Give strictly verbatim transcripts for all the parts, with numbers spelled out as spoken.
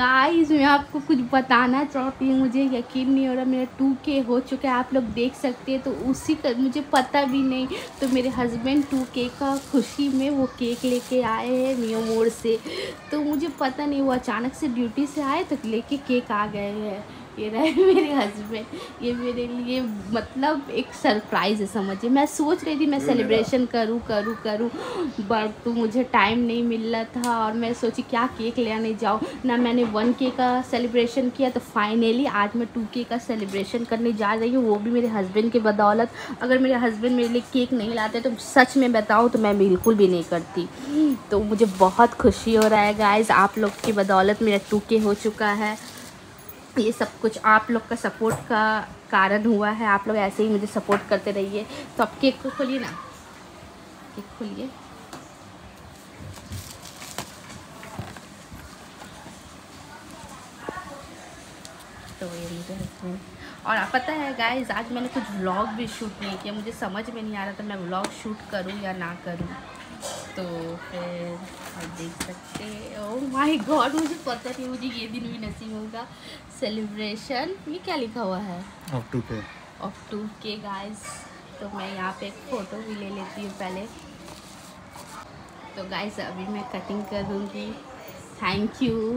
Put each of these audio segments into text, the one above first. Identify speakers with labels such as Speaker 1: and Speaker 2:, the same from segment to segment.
Speaker 1: Guys मैं आपको कुछ बताना चाहती हूँ, मुझे यकीन नहीं हो रहा मेरा टू के हो चुका है, आप लोग देख सकते हैं। तो उसी का मुझे पता भी नहीं, तो मेरे हस्बैंड टू के का खुशी में वो केक लेके आए हैं मियो मोड़ से। तो मुझे पता नहीं, वो अचानक से ड्यूटी से आए तो लेके केक आ गए हैं। ये रहे मेरे हस्बैंड, ये मेरे लिए मतलब एक सरप्राइज़ है समझिए। मैं सोच रही थी मैं सेलिब्रेशन करूं करूं करूं बट तो मुझे टाइम नहीं मिल रहा था, और मैं सोची क्या केक ले आने जाऊँ ना। मैंने वन के का सेलिब्रेशन किया, तो फाइनली आज मैं टू के का सेलिब्रेशन करने जा रही हूँ, वो भी मेरे हस्बैंड की बदौलत। अगर मेरे हस्बैंड मेरे लिए केक नहीं लाते तो सच में बताऊँ तो मैं बिल्कुल भी नहीं करती। तो मुझे बहुत खुशी हो रहा है गाइज़, आप लोग की बदौलत मेरा टू के हो चुका है। ये सब कुछ आप लोग का सपोर्ट का कारण हुआ है, आप लोग ऐसे ही मुझे सपोर्ट करते रहिए। तो आप केक को खोलिए ना, केक खोलिए। तो ये मुझे हस्बैंड, और आप पता है गाइज आज मैंने कुछ व्लॉग भी शूट नहीं किया, मुझे समझ में नहीं आ रहा था मैं व्लॉग शूट करूँ या ना करूँ। तो फिर आप देख सकते हैं, ओह माय गॉड मुझे पता नहीं मुझे ये दिन भी नसीब होगा। सेलिब्रेशन, ये क्या लिखा हुआ है?
Speaker 2: Of two K,
Speaker 1: of two K guys. तो मैं यहाँ पे एक फ़ोटो भी ले लेती हूँ पहले। तो गाइज अभी मैं कटिंग करूँगी। Thank you.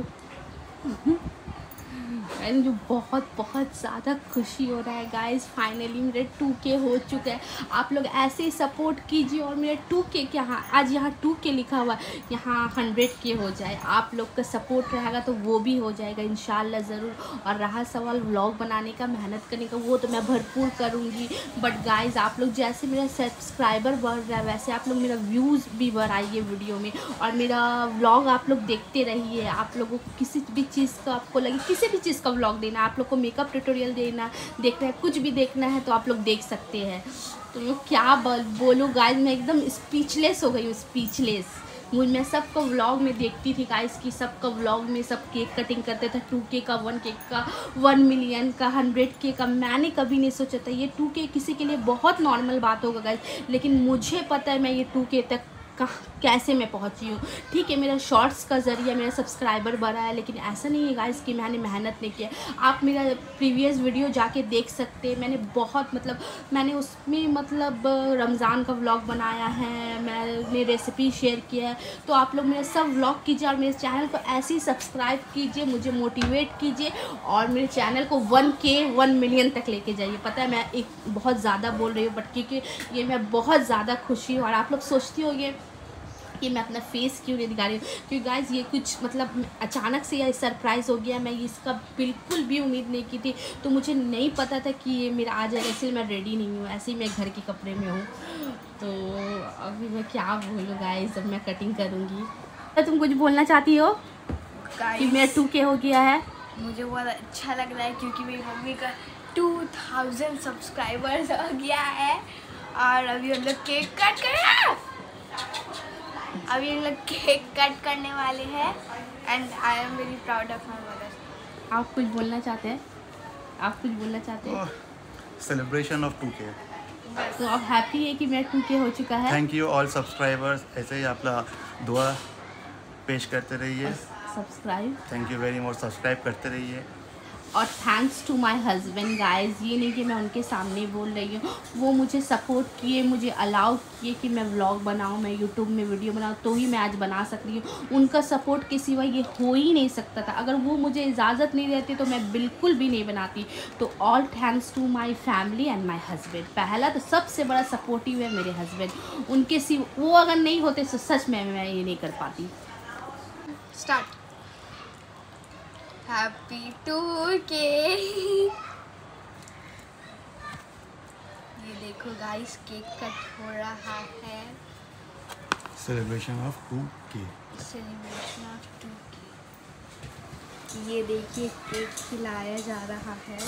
Speaker 1: मुझे बहुत बहुत ज़्यादा खुशी हो रहा है गाइस, फाइनली मेरे टू के हो चुके हैं। आप लोग ऐसे ही सपोर्ट कीजिए और मेरे टू के के यहाँ आज यहाँ टू के लिखा हुआ है, यहाँ हंड्रेड के हो जाए। आप लोग का सपोर्ट रहेगा तो वो भी हो जाएगा इंशाल्लाह ज़रूर। और रहा सवाल व्लॉग बनाने का, मेहनत करने का, वो तो मैं भरपूर करूँगी। बट गाइज़ आप लोग जैसे मेरा सब्सक्राइबर बढ़ रहा है वैसे आप लोग मेरा व्यूज़ भी बढ़ाइए वीडियो में, और मेरा व्लॉग आप लोग देखते रहिए। आप लोगों को किसी भी चीज़ का आपको लगे, किसी भी चीज़ का व्लॉग देना, आप लोग को मेकअप ट्यूटोरियल देना देखना है, कुछ भी देखना है तो आप लोग देख सकते हैं। तो मैं क्या बोलूँ गाइस, मैं एकदम स्पीचलेस हो गई हूँ, स्पीचलेस। मुझ मैं सबको व्लॉग में देखती थी गाइस कि सबका व्लॉग में सब केक कटिंग करते थे, टू के का, वन के का, वन मिलियन का, हंड्रेड के का। मैंने कभी नहीं सोचा था ये टू के किसी के लिए बहुत नॉर्मल बात होगा गाइस, लेकिन मुझे पता है मैं ये टू के तक कहाँ कैसे मैं पहुंची हूँ। ठीक है मेरा शॉर्ट्स का ज़रिए मेरा सब्सक्राइबर बढ़ा है, लेकिन ऐसा नहीं है गाइस कि मैंने मेहनत नहीं किया। आप मेरा प्रीवियस वीडियो जाके देख सकते हैं, मैंने बहुत मतलब मैंने उसमें मतलब रमज़ान का व्लॉग बनाया है, मैंने रेसिपी शेयर किया है। तो आप लोग मेरा सब व्लॉग कीजिए और मेरे चैनल को ऐसे ही सब्सक्राइब कीजिए, मुझे मोटिवेट कीजिए और मेरे चैनल को वन के वन मिलियन तक लेके जाइए। पता है मैं एक बहुत ज़्यादा बोल रही हूँ बट क्योंकि ये मैं बहुत ज़्यादा खुशी हूँ। और आप लोग सोचती होंगे कि मैं अपना फेस क्यों नहीं दिखा रही हूँ, क्योंकि गाइज ये कुछ मतलब अचानक से यह सरप्राइज़ हो गया, मैं इसका बिल्कुल भी उम्मीद नहीं की थी। तो मुझे नहीं पता था कि ये मेरा आ जाएगा, इसलिए मैं रेडी नहीं हूँ, ऐसे ही मैं घर के कपड़े में हूँ। तो अभी मैं क्या बोलूँ गाइज, जब मैं कटिंग करूँगी। तो तुम कुछ बोलना चाहती हो कि मेरा टू के हो गया है?
Speaker 3: मुझे बहुत अच्छा लग रहा है क्योंकि मेरी मम्मी का टू थाउजेंड सब्सक्राइबर्स हो गया है। और अभी हम लोग केक कट करें, अभी हम लोग केक कट करने वाले हैं and I am very proud of my mother.
Speaker 1: आप कुछ बोलना चाहते हैं? आप कुछ बोलना चाहते हैं?
Speaker 2: सेलिब्रेशन ऑफ टू के।
Speaker 1: तो आप हैप्पी है कि मेरा टू के हो चुका है?
Speaker 2: थैंक यू ऑल सब्सक्राइबर्स, ऐसे ही आप लोग दुआ पेश करते रहिए।
Speaker 1: Subscribe,
Speaker 2: thank you very much, subscribe करते रहिए।
Speaker 1: और thanks to my husband guys, ये नहीं कि मैं उनके सामने बोल रही हूँ, वो मुझे सपोर्ट किए, मुझे अलाउ किए कि मैं व्लॉग बनाऊँ, मैं यूट्यूब में वीडियो बनाऊँ, तो ही मैं आज बना सक रही हूँ। उनका सपोर्ट के सिवा ये हो ही नहीं सकता था, अगर वो मुझे इजाज़त नहीं देती तो मैं बिल्कुल भी नहीं बनाती। तो all thanks to my family and my husband. पहला तो सबसे बड़ा सपोर्टिव है मेरे हस्बैंड, उनके सिवा वो अगर नहीं होते तो सच में मैं ये नहीं कर पाती।
Speaker 3: स्टार्ट। Happy to K. ये देखो गाइस केक कट हो रहा है।
Speaker 2: Celebration of two K,
Speaker 3: celebration of two K. ये देखिए केक खिलाया जा रहा है।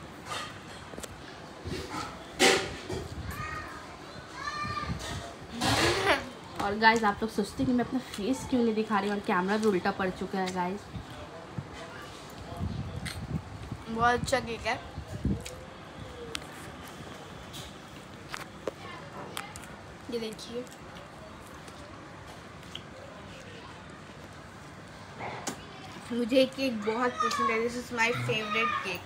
Speaker 1: और गाइज आप लोग सोचते कि मैं अपना फेस क्यों नहीं दिखा रही हूँ, और कैमरा भी उल्टा पड़ चुका है गाइज।
Speaker 3: बहुत अच्छा केक है। ये देखिए मुझे केक बहुत पसंद है, this is my favourite cake.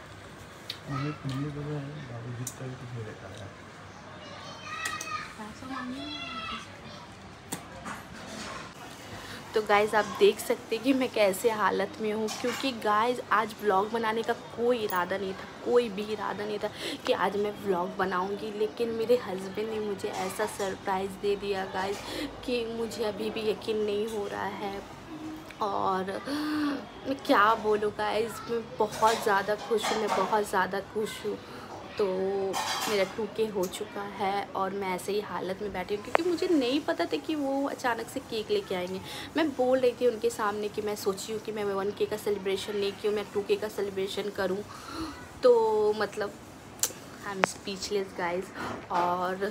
Speaker 1: तो गाइज़ आप देख सकते हैं कि मैं कैसे हालत में हूँ, क्योंकि गाइज़ आज व्लॉग बनाने का कोई इरादा नहीं था, कोई भी इरादा नहीं था कि आज मैं व्लॉग बनाऊँगी। लेकिन मेरे हस्बैंड ने मुझे ऐसा सरप्राइज़ दे दिया गाइज़ कि मुझे अभी भी यकीन नहीं हो रहा है। और मैं क्या बोलूँ गाइज़, मैं बहुत ज़्यादा खुश हूँ, मैं बहुत ज़्यादा खुश हूँ। तो मेरा टू के हो चुका है और मैं ऐसे ही हालत में बैठी हूँ, क्योंकि मुझे नहीं पता था कि वो अचानक से केक लेके आएंगे। मैं बोल रही थी उनके सामने कि मैं सोची हूँ कि मैं वन के का सेलिब्रेशन नहीं की हूँ, मैं टू के का सेलिब्रेशन करूँ। तो मतलब आई एम स्पीचलेस गाइज़। और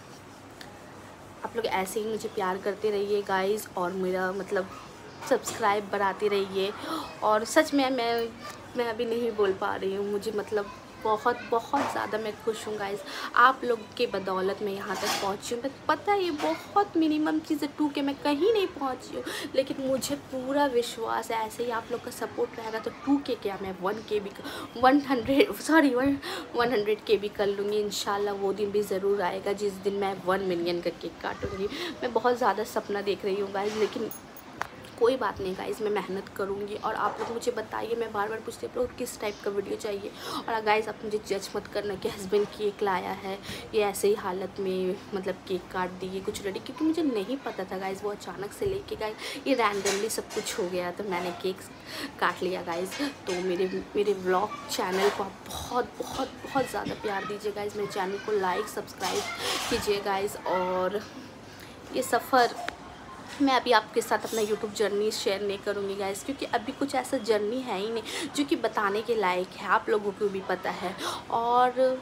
Speaker 1: आप लोग ऐसे ही मुझे प्यार करते रहिए गाइज़, और मेरा मतलब सब्सक्राइब बढ़ाते रहिए। और सच में मैं मैं अभी नहीं बोल पा रही हूँ, मुझे मतलब बहुत बहुत ज़्यादा मैं खुश हूँ गाइज़। आप लोग के बदौलत मैं यहाँ तक पहुँची हूँ। मैं पता है ये बहुत मिनिमम चीज़ें टू के मैं कहीं नहीं पहुँची हूँ, लेकिन मुझे पूरा विश्वास है ऐसे ही आप लोग का सपोर्ट रहेगा तो टू के क्या मैं वन के भी one hundred sorry one one hundred K भी कर लूँगी इंशाल्लाह। वो दिन भी ज़रूर आएगा जिस दिन मैं वन मिलियन का केक काटूँगी। मैं बहुत ज़्यादा सपना देख रही हूँ गाइज़, लेकिन कोई बात नहीं गाइज़, मैं मेहनत करूँगी। और आप लोग मुझे बताइए, मैं बार बार पूछती हूँ किस टाइप का वीडियो चाहिए। और गाइज़ आप मुझे जज मत करना कि हस्बैंड केक लाया है ये ऐसे ही हालत में मतलब केक काट दिए कुछ रेडी, क्योंकि मुझे नहीं पता था गाइज़, वो अचानक से लेके गाइज़ ये रैंडमली सब कुछ हो गया तो मैंने केक काट लिया गाइज़। तो मेरे मेरे व्लॉग चैनल को आप बहुत बहुत बहुत ज़्यादा प्यार दीजिए गाइज़। मेरे चैनल को लाइक सब्सक्राइब कीजिए गाइज़। और ये सफ़र मैं अभी आपके साथ अपना यूट्यूब जर्नी शेयर नहीं करूँगी गाइज़, क्योंकि अभी कुछ ऐसा जर्नी है ही नहीं जो कि बताने के लायक है, आप लोगों को भी पता है। और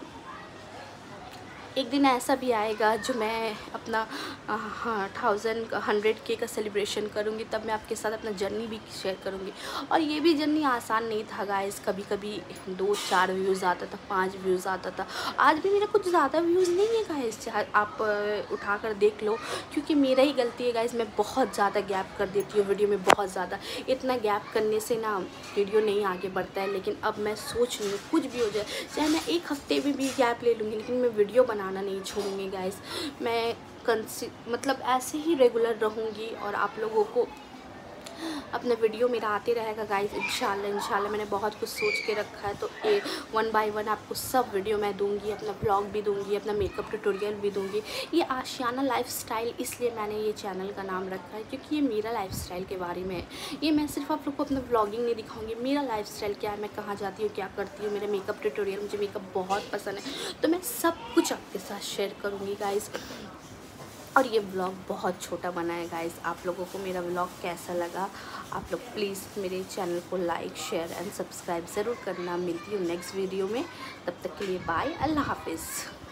Speaker 1: एक दिन ऐसा भी आएगा जो मैं अपना हाँ थाउजेंड हंड्रेड के का सेलिब्रेशन करूँगी, तब मैं आपके साथ अपना जर्नी भी शेयर करूँगी। और ये भी जर्नी आसान नहीं था गाइज़, कभी कभी दो चार व्यूज़ आता था, पांच व्यूज़ आता था। आज भी मेरा कुछ ज़्यादा व्यूज़ नहीं है गाइज़, आप उठा कर देख लो, क्योंकि मेरा ही गलती है गाइज़। मैं बहुत ज़्यादा गैप कर देती हूँ वीडियो में, बहुत ज़्यादा। इतना गैप करने से ना वीडियो नहीं आगे बढ़ता है। लेकिन अब मैं सोच रही हूँ कुछ भी हो जाए, चाहे मैं एक हफ्ते में भी गैप ले लूँगी, लेकिन मैं वीडियो बना आना नहीं छोड़ूंगी गाइस। मैं कंसि मतलब ऐसे ही रेगुलर रहूँगी और आप लोगों को अपना वीडियो मेरा आते रहेगा गाइस इंशाल्लाह इंशाल्लाह। मैंने बहुत कुछ सोच के रखा है, तो ए वन बाय वन आपको सब वीडियो मैं दूंगी, अपना ब्लॉग भी दूंगी, अपना मेकअप ट्यूटोरियल भी दूंगी। ये आशियाना लाइफस्टाइल इसलिए मैंने ये चैनल का नाम रखा है क्योंकि ये मेरा लाइफस्टाइल के बारे में है। ये मैं सिर्फ आप लोग को अपना ब्लॉगिंग नहीं दिखाऊंगी, मेरा लाइफस्टाइल क्या है, मैं कहाँ जाती हूँ, क्या करती हूँ, मेरा मेकअप ट्यूटोरियल, मुझे मेकअप बहुत पसंद है, तो मैं सब कुछ आपके साथ शेयर करूँगी गाइज़। और ये व्लॉग बहुत छोटा बना है गाइज़। आप लोगों को मेरा व्लॉग कैसा लगा, आप लोग प्लीज़ मेरे चैनल को लाइक शेयर एंड सब्सक्राइब ज़रूर करना। मिलती हूँ नेक्स्ट वीडियो में, तब तक के लिए बाय, अल्लाह हाफिज़।